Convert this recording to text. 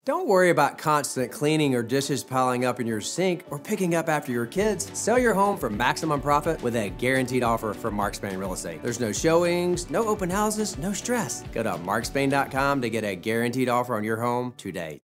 Don't worry about constant cleaning or dishes piling up in your sink or picking up after your kids. Sell your home for maximum profit with a guaranteed offer from Mark Spain Real Estate. There's no showings, no open houses, no stress. Go to markspain.com to get a guaranteed offer on your home today.